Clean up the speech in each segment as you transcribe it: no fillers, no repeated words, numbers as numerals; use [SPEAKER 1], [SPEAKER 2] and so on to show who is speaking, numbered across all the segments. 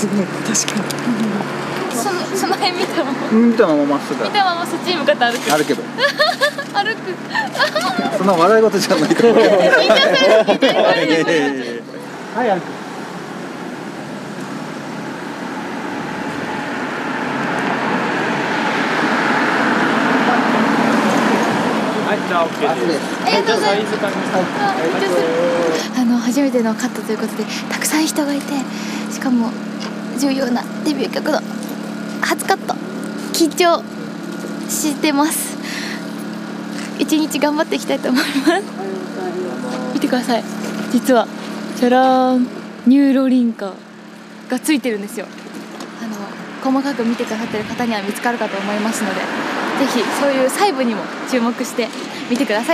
[SPEAKER 1] すごい、確かに。
[SPEAKER 2] その辺見たまま
[SPEAKER 3] まっすぐ。
[SPEAKER 2] 見たままそっちに向かって歩く。
[SPEAKER 3] 歩けば。
[SPEAKER 2] 歩く。
[SPEAKER 3] そんな笑い事じゃないから。
[SPEAKER 2] 緊張する。
[SPEAKER 3] はい、歩く。
[SPEAKER 1] はい、じゃあ OK です。
[SPEAKER 2] ありがとうございます。
[SPEAKER 1] サイズ感に
[SPEAKER 2] 初めてのカットということでたくさん人がいて、しかも重要なデビュー曲の初カット、緊張してます。一日頑張っていきたいと思います。見てください、実はじゃらーん、ニューロリンカーがついてるんですよ。細かく見てくださってる方には見つかるかと思いますので、ぜひそういう細部にも注目して見てください。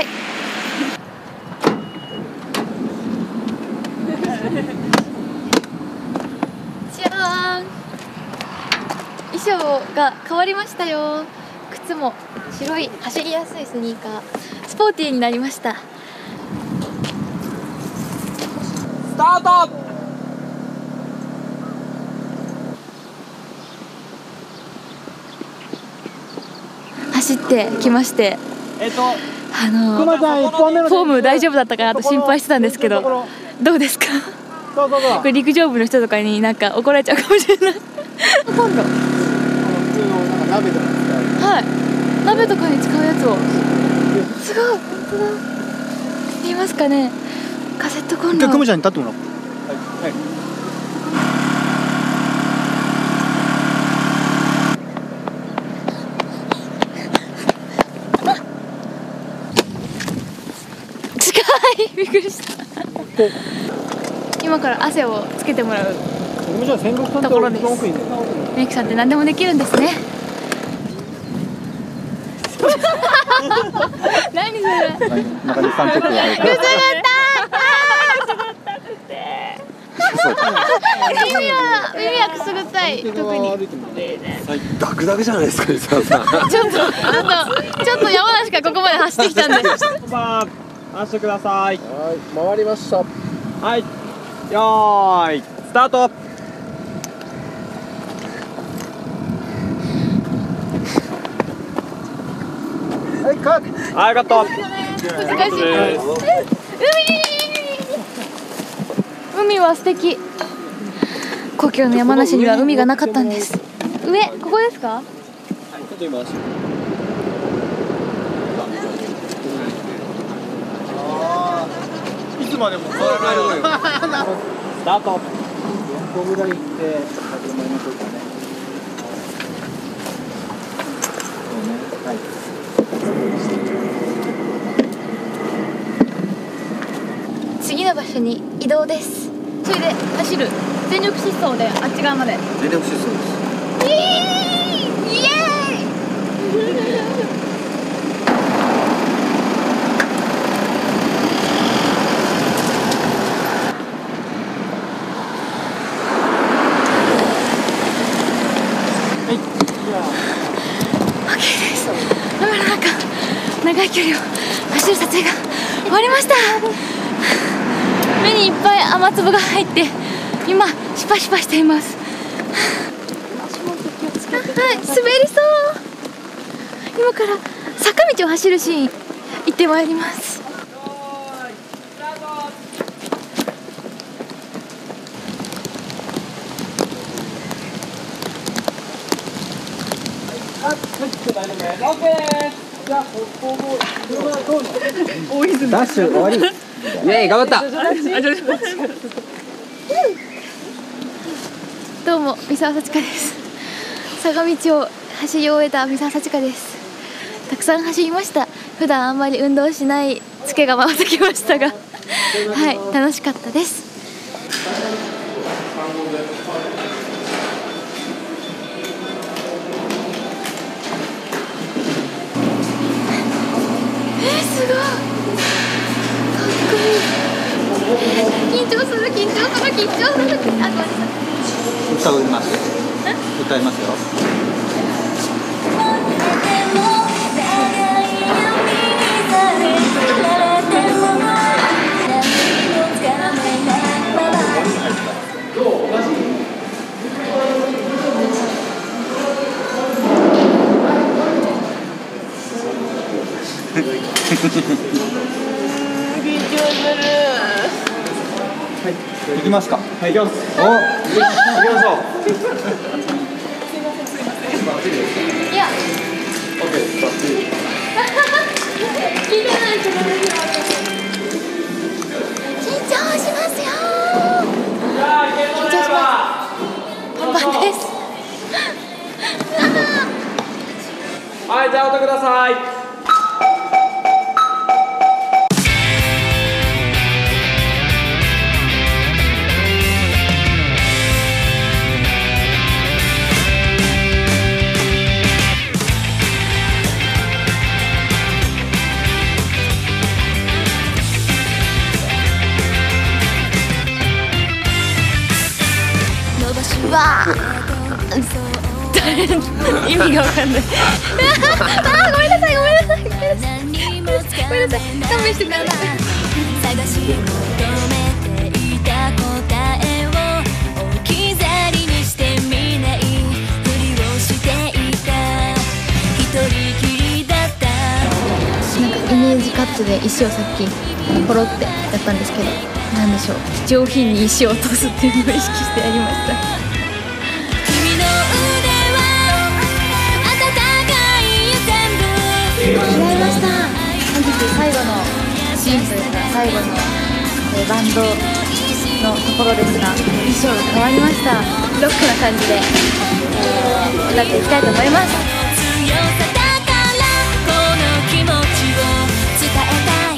[SPEAKER 2] じゃーん、衣装が変わりましたよ。靴も白い走りやすいスニーカー、スポーティーになりました。
[SPEAKER 1] スタート。
[SPEAKER 2] 走ってきまして、フォーム大丈夫だったかなと心配してたんですけど、どうですか？これ陸上部の人とかになんか怒られちゃうかもしれない。今度、
[SPEAKER 3] 鍋とかに使う。
[SPEAKER 2] はい、鍋とかに使うやつを。すごい、本当だ。見えますかね？カセットコンロ。
[SPEAKER 3] クムちゃんに立ってもらおう。はい。
[SPEAKER 2] びっくりした。今から汗をつけてもらうところです。メイクさんって何でもできるんですね。何それ。
[SPEAKER 3] 中西さんチェックが入る。
[SPEAKER 2] 嘘だった。耳はくすぐったい。特に。
[SPEAKER 4] ダクダクじゃないですか、伊沢さん。
[SPEAKER 2] ちょっと山梨からここまで走ってきたんで。
[SPEAKER 1] 走ってください。
[SPEAKER 4] はい、回りました。
[SPEAKER 1] はい、よーい、スタート。
[SPEAKER 3] はい、カット。
[SPEAKER 1] はい、カット。
[SPEAKER 2] 難しい。海は素敵。故郷の山梨には海がなかったんです。上、ここですか？
[SPEAKER 1] ちょっと今足。
[SPEAKER 3] いつまでも変わらないのよ。
[SPEAKER 1] スタート。
[SPEAKER 3] 横ぐらい行って始まりましょうかね。そうね。はい。
[SPEAKER 2] 次の場所に移動です。それで走る全力疾走であっち側まで。
[SPEAKER 3] 全力疾走です。
[SPEAKER 2] イエーイ。長い距離を走る撮影が終わりました。目にいっぱい雨粒が入って今シュパシュパしています。はい、滑りそう。今から坂道を走るシーン行ってまいります。
[SPEAKER 3] ダッシュ終わり。
[SPEAKER 4] イエーイ、頑張った。
[SPEAKER 2] どうも、三沢幸香です。坂道を走り終えた三沢幸香です。たくさん走りました。普段あんまり運動しないツケが回ってきましたがはい、楽しかったです。すごいかっこいい。緊張する。あ、ごめんなさい。
[SPEAKER 3] 歌いますよ。
[SPEAKER 1] 行きますか。はい、行きます。お、行きましょう。
[SPEAKER 2] いや
[SPEAKER 4] オッケー、バッチリ。
[SPEAKER 2] 聞いてないけど緊張しますよ。緊張します。パンパンです。
[SPEAKER 1] はい、じゃあ、お音ください。
[SPEAKER 2] うわー意味がわかんないあーごめんなさいごめんなさいごめんなさいごめんなさい勘弁してください。
[SPEAKER 5] 探し求めていた答えを置き去りにしてみないふりをしていた一人きりだった
[SPEAKER 2] なんかイメージカットで石をさっきポロってやったんですけど、なんでしょう、上品に石を落とすっていうのを意識してやりました。
[SPEAKER 5] 君の腕は温かいよ全部
[SPEAKER 2] 決まりました。本日最後のシーンというか最後のバンドのところですが、衣装が変わりました。ロックな感じで歌っていきたいと思います。
[SPEAKER 5] 強さだからこの気持ちを伝えたい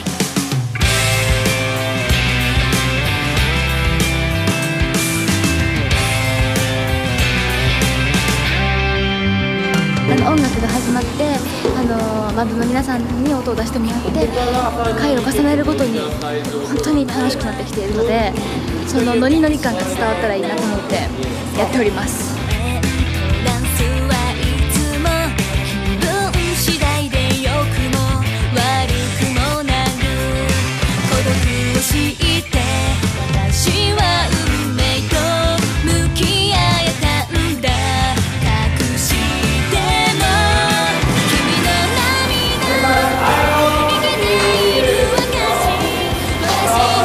[SPEAKER 2] 音楽が始まってバンドの皆さんに音を出してもらって回を重ねるごとに本当に楽しくなってきているので、そのノリノリ感が伝わったらいいなと思ってやっております。
[SPEAKER 5] ランスはいつも気分次第で良くも悪くもなる孤独を知って私は運命と向き合えたんだ隠しても君の涙生きている証私の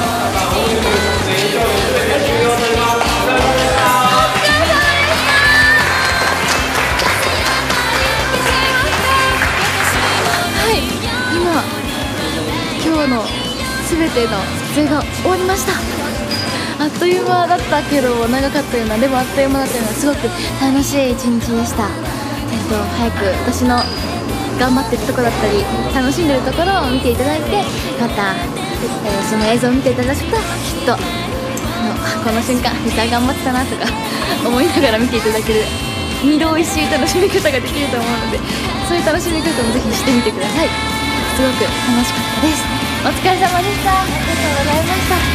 [SPEAKER 2] 今日の全ての撮影が終わりました。あっという間だったけど長かったような、でもあっという間だったような、すごく楽しい一日でした。早く私の頑張ってるところだったり楽しんでるところを見ていただいて、また、その映像を見ていただくときっとこの瞬間実は頑張ってたなとか思いながら見ていただける二度おいしい楽しみ方ができると思うので、そういう楽しみ方もぜひしてみてください。すごく楽しかったです。お疲れ様でした。ありがとうございました。